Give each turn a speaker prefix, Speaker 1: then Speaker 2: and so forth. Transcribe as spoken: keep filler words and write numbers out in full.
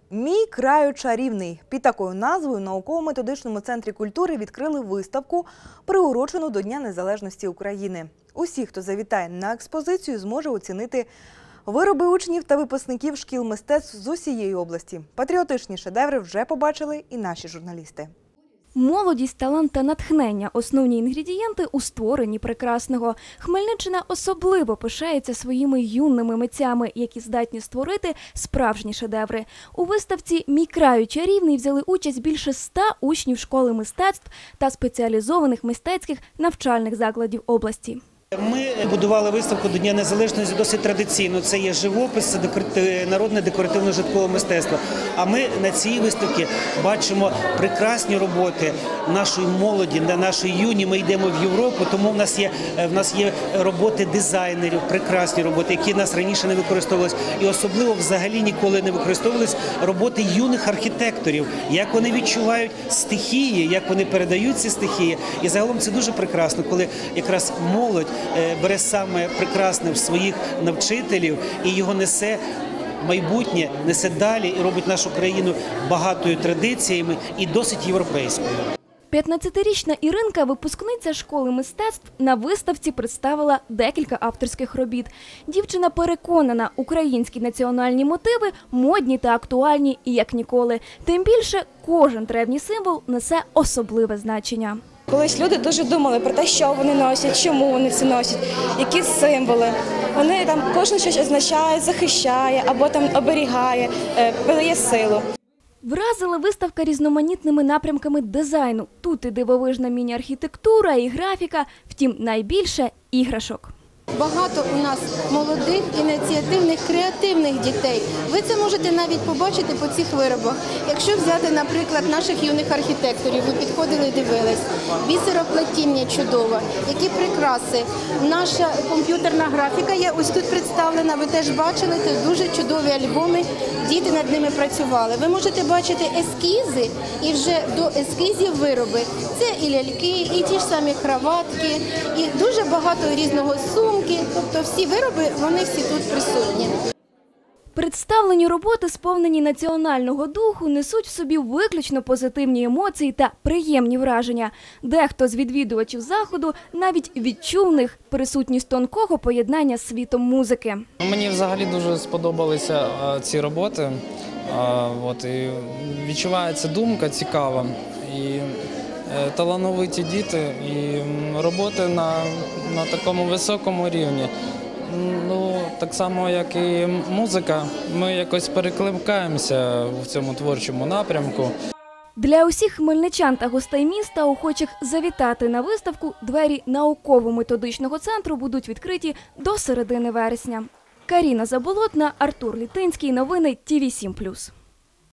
Speaker 1: «Мій краю чарівний». Під такою назвою в науково-методичному центрі культури відкрили виставку, приурочену до Дня незалежності України. Усі, хто завітає на експозицію, зможе оцінити вироби учнів та випускників шкіл мистецтв з усієї області. Патріотичні шедеври вже побачили і наші журналісти.
Speaker 2: Молодість, талант та натхнення – основні інгредієнти у створенні прекрасного. Хмельниччина особливо пишається своїми юними митцями, які здатні створити справжні шедеври. У виставці «Мій краю чарівний» взяли участь більше ста учнів школи мистецтв та спеціалізованих мистецьких навчальних закладів області.
Speaker 3: Ми будували виставку до Дня незалежності досить традиційно. Це є живопис, народне декоративно-житкове мистецтво. А ми на цій виставці бачимо прекрасні роботи нашої молоді, нашої юні. Ми йдемо в Європу, тому в нас є, в нас є роботи дизайнерів, прекрасні роботи, які в нас раніше не використовувалися. І особливо взагалі ніколи не використовувалися роботи юних архітекторів, як вони відчувають стихії, як вони передають ці стихії. І загалом це дуже прекрасно, коли якраз молодь бере саме прекрасне в своїх навчителів і його несе майбутнє, несе далі і робить нашу країну багатою традиціями і досить європейською.
Speaker 2: п'ятнадцятирічна Іринка, випускниця школи мистецтв, на виставці представила декілька авторських робіт. Дівчина переконана, українські національні мотиви модні та актуальні і як ніколи. Тим більше, кожен древній символ несе особливе значення.
Speaker 4: Колись люди дуже думали про те, що вони носять, чому вони це носять, які символи. Вони там кожен щось означає, захищає або там оберігає, передає силу.
Speaker 2: Вразила виставка різноманітними напрямками дизайну. Тут і дивовижна міні-архітектура, і графіка, втім найбільше – іграшок.
Speaker 5: Багато у нас молодих, ініціативних, креативних дітей. Ви це можете навіть побачити по цих виробах. Якщо взяти, наприклад, наших юних архітекторів, ви підходили, дивились. Бісероплетіння чудове, які прикраси. Наша комп'ютерна графіка є ось тут представлена, ви теж бачили, це дуже чудові альбоми, діти над ними працювали. Ви можете бачити ескізи і вже до ескізів вироби. Це і ляльки, і ті ж самі краватки, і дуже багато різного суму. Тобто всі вироби, вони всі тут присутні.
Speaker 2: Представлені роботи, сповнені національного духу, несуть в собі виключно позитивні емоції та приємні враження. Дехто з відвідувачів заходу навіть відчув в них присутність тонкого поєднання з світом музики.
Speaker 6: Мені взагалі дуже сподобалися ці роботи. От, і відчувається думка цікава. І талановиті діти і роботи на, на такому високому рівні. Ну, так само, як і музика, ми якось перекликаємося в цьому творчому напрямку.
Speaker 2: Для усіх хмельничан та гостей міста, охочих завітати на виставку, двері науково-методичного центру будуть відкриті до середини вересня. Каріна Заболотна, Артур Літинський. Новини Ті Ві сім плюс.